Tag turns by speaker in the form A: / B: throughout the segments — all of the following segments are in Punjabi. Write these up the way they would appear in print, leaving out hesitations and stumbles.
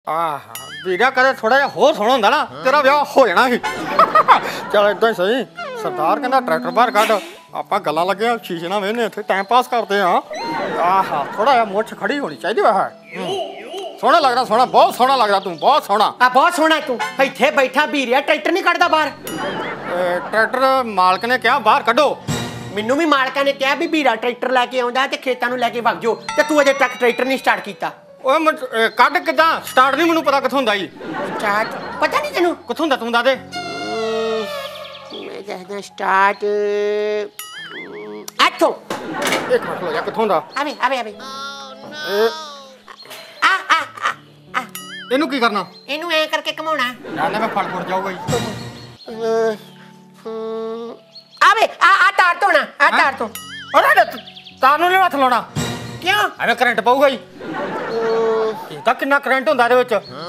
A: ਵੀਰਾ ਕਦੇ ਥੋੜਾ ਜਿਹਾ ਹੋਰ ਸੋਹਣਾ ਹੁੰਦਾ ਨਾ ਤੇਰਾ ਵਿਆਹ ਹੋ ਜਾਣਾ ਸੀ। ਚਲ ਇਦਾਂ ਹੀ ਸਹੀ। ਸਰਦਾਰ ਕਹਿੰਦਾ ਟਰੈਕਟਰ ਬਾਹਰ ਕੱਢ, ਆਪਾਂ ਗੱਲਾਂ ਲੱਗੇ ਸ਼ੀਸ਼ੇ ਨਾਲ ਵੇਹਨੇ ਇੱਥੇ ਟਾਈਮ ਪਾਸ ਕਰਦੇ ਆ। ਥੋੜਾ ਜਿਹਾ ਮੁੱਛ ਖੜੀ ਹੋਣੀ ਚਾਹੀਦੀ ਵਾ। ਸੋਹਣਾ ਲੱਗਦਾ, ਸੋਹਣਾ ਬਹੁਤ ਸੋਹਣਾ ਲੱਗਦਾ ਤੂੰ, ਬਹੁਤ ਸੋਹਣਾ।
B: ਬਹੁਤ ਸੋਹਣਾ ਤੂੰ ਇੱਥੇ ਬੈਠਾ ਵੀਰਿਆ ਟਰੈਕਟਰ ਨਹੀਂ ਕੱਢਦਾ ਬਾਹਰ।
A: ਟਰੈਕਟਰ ਮਾਲਕ ਨੇ ਕਿਹਾ ਬਾਹਰ ਕੱਢੋ।
B: ਮੈਨੂੰ ਵੀ ਮਾਲਕਾਂ ਨੇ ਕਿਹਾ ਵੀ ਵੀਰਾ ਟਰੈਕਟਰ ਲੈ ਕੇ ਆਉਂਦਾ ਤੇ ਖੇਤਾਂ ਨੂੰ ਲੈ ਕੇ ਵਗ ਜਾਓ, ਤੇ ਤੂੰ ਅਜੇ ਤੱਕ ਟਰੈਕਟਰ ਨਹੀਂ ਸਟਾਰਟ ਕੀਤਾ।
A: ਓਏ ਕੱਢ ਕਿੱਦਾਂ? ਸਟਾਰਟ ਨਹੀਂ ਮੈਨੂੰ ਪਤਾ ਕਿੱਥੋਂ ਹੁੰਦਾ ਜੀ।
B: ਸਟਾਰਟ ਪਤਾ ਨਹੀਂ ਤੈਨੂੰ
A: ਕਿੱਥੋਂ ਹੁੰਦਾ? ਤੂੰ ਦੱਸ ਦੇ।
B: ਮੈਂ ਦੱਸਦਾ ਸਟਾਰਟ ਇੱਥੋਂ।
A: ਇੱਕ ਮਿੰਟ ਲੋ ਜਾ, ਕਿੱਥੋਂ ਦਾ?
B: ਆਵੇ ਆਵੇ ਆਵੇ।
A: ਇਹਨੂੰ ਕੀ ਕਰਨਾ?
B: ਇਹਨੂੰ ਐ ਕਰਕੇ ਘਮਾਉਣਾ।
A: ਜਾਨੇ ਮੈਂ ਫੜ ਜਾਊਗਾ ਜੀ।
B: ਆਵੇ ਆ ਤਾਰ ਤੋਂ ਨਾ, ਆ ਤਾਰ ਤੋਂ।
A: ਅਰੇ ਤਾਰ ਨੂੰ ਨਹੀਂ ਹੱਥ ਲਾਉਣਾ।
B: ਕਿਉਂ?
A: ਐਵੇਂ ਕਰੰਟ ਪਊਗਾ ਜੀ। ਇਹ ਤਾਂ ਕਿੰਨਾ ਕਰੰਟ ਹੁੰਦਾ ਇਹਦੇ ਵਿੱਚ।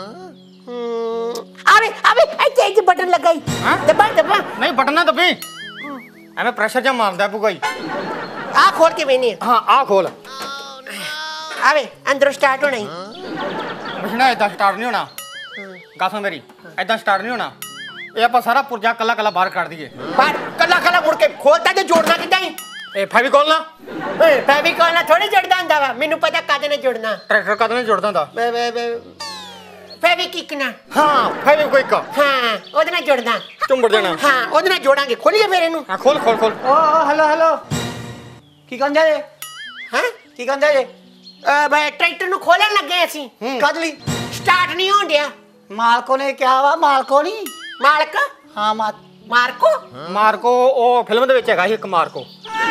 B: ਆਵੇ ਆਵੇ ਇੱਥੇ ਬਟਨ ਲੱਗਾ ਹੀ। ਦਬਾ ਦਬਾ।
A: ਨਹੀਂ ਬਟਨ ਨਾ ਦਬੀ, ਐਵੇਂ ਪ੍ਰੈਸ਼ਰ ਜਾਂ ਮਾਰਦਾ ਪਊਗਾ ਜੀ।
B: ਆ ਖੋਲ ਕੇ ਵੇਨੇ।
A: ਹਾਂ ਆ ਖੋਲ।
B: ਆਵੇ ਅੰਦਰੋਂ ਸਟਾਰਟ ਹੋਣਾ ਹੀ।
A: ਮਸ਼ੀਨਾ ਏਦਾਂ ਸਟਾਰਟ ਨਹੀਂ ਹੋਣਾ। ਗੱਲ ਸੁਣ ਮੇਰੀ, ਏਦਾਂ ਸਟਾਰਟ ਨਹੀਂ ਹੋਣਾ। ਇਹ ਆਪਾਂ ਸਾਰਾ ਪੁਰਜਾ ਕੱਲਾ ਕੱਲਾ ਬਾਹਰ ਕੱਢ ਦਈਏ।
B: ਬਾਹਰ ਕੱਲਾ ਕੱਲਾ ਮੁੜ ਕੇ ਖੋਲਦਾ ਤੇ ਜੋੜਨਾ ਕਿੱਦਾਂ ਹੀ?
A: ਇਹ ਫੈਵੀਕੋਲ ਨਾ।
B: ਫੈਵੀਕੋਲ ਨਾਲ ਥੋੜੀ ਜੁੜਦਾ ਹੁੰਦਾ ਵਾ। ਮੈਨੂੰ ਪਤਾ ਕਾਹਦੇ ਨਾਲ ਜੁੜਨਾ।
A: ਟਰੈਕਟਰ ਕਦ ਨਹੀਂ ਜੁੜਦਾ ਹੁੰਦਾ?
B: ਫੈਵੀਕਿਕ ਨਾਲ।
A: ਹਾਂ ਫੈਵੀਕੁਇਕ।
B: ਹਾਂ ਉਹਦੇ ਨਾਲ ਜੁੜਦਾ।
A: ਚੁੰਬੜ ਜਾਣਾ।
B: ਹਾਂ ਉਹਦੇ ਨਾਲ ਜੋੜਾਂਗੇ। ਖੋਲੀਏ ਫਿਰ ਇਹਨੂੰ।
A: ਹਾਂ ਖੋਲ ਖੋਲ ਖੋਲ।
B: ਓ ਹੈਲੋ ਹੈਲੋ। ਕੀ ਕਹਿੰਦੇ ਜੇ? ਹਾਂ ਕੀ ਕਹਿੰਦੇ ਜੇ? ਬਈ ਟਰੈਕਟਰ ਨੂੰ ਖੋਲਣ ਲੱਗੇ ਅਸੀਂ।
C: ਕਦ ਲਈ?
B: ਸਟਾਰਟ ਨਹੀਂ ਹੋਣ ਡਿਆ।
C: ਮਾਲਕੋ ਨੇ ਕਿਹਾ ਵਾ। ਮਾਲਕੋ ਨਹੀਂ?
B: ਮਾਲਕ?
C: ਹਾਂ
B: ਮਾਰਕੋ।
A: ਮਾਰਕੋ ਉਹ ਫਿਲਮ ਦੇ ਵਿੱਚ ਹੈਗਾ ਸੀ ਇੱਕ ਮਾਰਕੋ।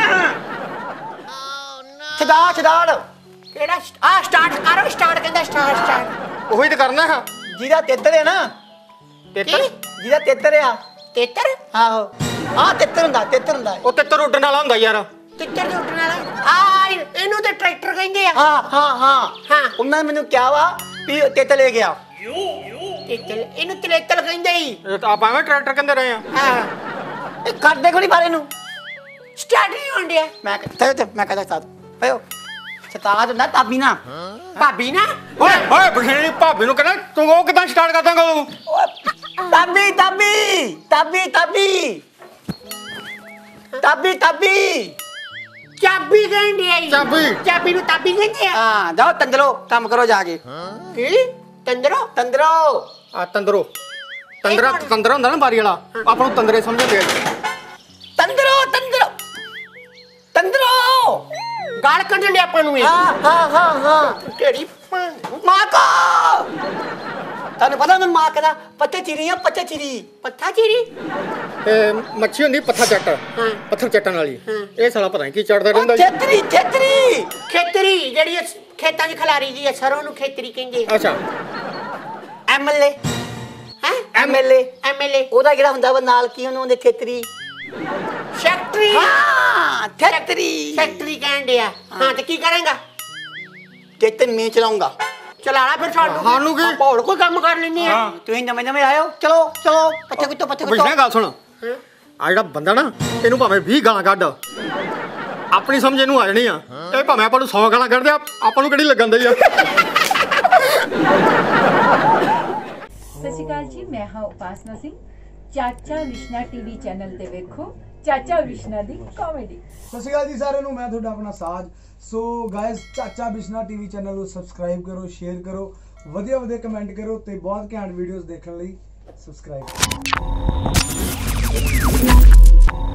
C: ਛਦਾੜ
B: ਕਿਹੜਾ? ਆ ਸਟਾਰਟ ਕਰੋ। ਸਟਾਰਟ ਕਹਿੰਦਾ ਸਟਾਰਟ।
A: ਉਹੀ ਤਾਂ ਕਰਨਾ ਹੈ।
C: ਜਿਹਦਾ ਤਿੱਤਰ ਹੈ ਨਾ।
A: ਤਿੱਤਰ?
C: ਜਿਹਦਾ ਤਿੱਤਰ ਆ।
B: ਤਿੱਤਰ?
C: ਆਹੋ ਆ ਤਿੱਤਰ ਹੁੰਦਾ।
A: ਉਹ ਤਿੱਤਰ ਉੱਡਣ ਵਾਲਾ ਹੁੰਦਾ ਯਾਰ।
B: ਤਿੱਤਰ ਦੇ ਉੱਡਣ ਵਾਲਾ? ਇਹਨੂੰ ਤੇ ਟਰੈਕਟਰ ਕਹਿੰਦੇ ਆ।
C: ਹਾਂ ਉਹਨਾਂ ਨੇ ਮੈਨੂੰ ਕਿਹਾ ਵਾ ਵੀ ਤਿੱਤਰ ਲੈ ਗਿਆ।
B: ਇਹਨੂੰ ਤਲੇਤਲ ਕਹਿੰਦੇ ਹੀ।
A: ਆਪਾਂ ਐਵੇਂ ਟਰੈਕਟਰ ਕਹਿੰਦੇ ਰਹੇ ਆ।
C: ਇਹ ਕਰਦੇ ਕੋਈ ਬਾਰੇ ਨੂੰ
B: ਸਟਾਰਟ ਨਹੀਂ ਹੋਣ ਡਿਆ।
C: ਮੈਂ ਕਹਿੰਦਾ ਸਾਥ ਪਇਓ ਸਤਾਦ ਹੁੰਦਾ ਤਾਬੀ ਨਾ।
B: ਭਾਬੀ ਨਾ?
A: ਓਏ ਓਏ ਬਖੇੜੀ ਭਾਬੀ ਨੂੰ ਕਹਿੰਦਾ ਤੂੰ ਉਹ ਕਿਦਾਂ ਸਟਾਰਟ ਕਰ ਦਾਂਗਾ?
C: ਤਾਬੀ
B: ਚਾਬੀ ਕਹਿੰਦੇ ਆ। ਚਾਬੀ ਨੂੰ ਤਾਬੀ ਕਹਿੰਦੇ ਆ।
C: ਹਾਂ ਜਾਓ ਤੰਦਰੋ ਕੰਮ ਕਰੋ ਜਾ ਕੇ।
B: ਕੀ ਤੰਦਰੋ?
A: ਆ ਤੰਦਰੋ ਤੰਦਰਾ ਹੁੰਦਾ ਨਾ ਬਾਰੀ ਵਾਲਾ। ਆਪਾਂ ਨੂੰ ਤੰਦਰੇ ਸਮਝਦੇ ਆ।
C: ਤੰਦਰੋ
B: ਗਾਲ ਕੱਢਣ ਦੇ ਆਪਾਂ ਨੂੰ।
C: ਹਾਂ
B: ਕਿਹੜੀ
C: ਮਾਂ ਕੋ ਤੁਹਾਨੂੰ ਪਤਾ ਮੈਂ ਮਾਂ ਕਦਾ ਪੱਤੇ ਚਿਰੀ
B: ਪੱਥਾ ਚੀਰੀ?
A: ਇਹ ਮੱਛੀ ਹੁੰਦੀ ਪੱਥਾ ਚੱਟ, ਪੱਥਰ ਚੱਟਣ ਵਾਲੀ। ਇਹ ਸਾਲਾ ਪਤਾ ਨਹੀਂ ਕੀ ਚੜਦਾ ਰਹਿੰਦਾ।
B: ਖੇਤਰੀ ਜਿਹੜੀ ਖੇਤਾਂ 'ਚ ਖਲਾਰੀ ਦੀ ਸਰੋਂ ਨੂੰ ਖੇਤਰੀ ਕਹਿੰਦੇ।
A: ਅੱਛਾ
C: ਐਮਐਲਏ
B: ਹੈ? ਐਮਐਲਏ
C: ਉਹਦਾ ਜਿਹੜਾ ਹੁੰਦਾ ਵਾ ਨਾਲ ਕੀ ਉਹਨੂੰ ਉਹਦੇ ਖੇਤਰੀ
B: ਫੈਕਟਰੀ।
C: ਹਾਂ
B: ਫੈਕਟਰੀ ਕਹਿੰਦੇ ਆ। ਹਾਂ ਤੇ ਕੀ ਕਰੇਗਾ?
C: ਖੇਤਰ ਮੈਂ ਚਲਾਉਂਗਾ।
B: ਚਲਾਣਾ ਫਿਰ ਸਾਨੂੰ ਕੀ? ਆਪਾਂ ਹੋਰ ਕੋਈ ਕੰਮ ਕਰ ਲੈਨੇ ਆ।
C: ਤੁਸੀਂ ਨਵੇਂ ਆਇਓ। ਚਲੋ ਪੱਥੇ ਕਿਤੋਂ
A: ਬਿਸ਼ਨੇ ਗੱਲ ਸੁਣ। ਆ ਜਿਹੜਾ ਬੰਦਾ ਨਾ ਇਹਨੂੰ ਭਾਵੇਂ 20 ਗਾਲਾਂ ਕੱਢ, ਆਪਣੀ ਸਮਝ ਇਹਨੂੰ ਆ ਜਾਣੀ ਆ। ਇਹ ਭਾਵੇਂ ਆਪਾਂ ਨੂੰ 100 ਗਾਲਾਂ ਕੱਢਦੇ ਆਪਾਂ ਨੂੰ ਕਿਹੜੀ ਲੱਗਣ ਦੀ ਆ।
D: ਸਤਿ ਸ਼੍ਰੀ ਅਕਾਲ ਜੀ, ਮੈਂ ਹਾਂ ਉਪਾਸਨਾ ਸਿੰਘ। ਚਾਚਾ ਵਿਸ਼ਨਾ ਟੀਵੀ ਚੈਨਲ ਤੇ ਵੇਖੋ ਚਾਚਾ ਵਿਸ਼ਨਾ ਦੀ ਕਾਮੇਡੀ।
E: ਸਤਿ ਸ਼੍ਰੀ ਅਕਾਲ ਜੀ ਸਾਰਿਆਂ ਨੂੰ, ਮੈਂ ਤੁਹਾਡਾ ਆਪਣਾ ਸਾਜ। So guys Chacha Vishna TV channel ਨੂੰ ਸਬਸਕ੍ਰਾਈਬ ਕਰੋ, ਸ਼ੇਅਰ ਕਰੋ, ਵਧੀਆ ਕਮੈਂਟ ਕਰੋ ਤੇ ਬਹੁਤ ਘੈਂਟ ਵੀਡੀਓਜ਼ ਦੇਖਣ ਲਈ ਸਬਸਕ੍ਰਾਈਬ ਕਰੋ।